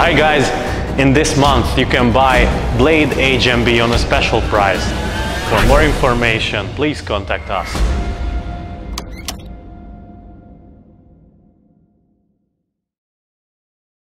Hi guys, in this month you can buy Blade HMB on a special price. For more information, please contact us.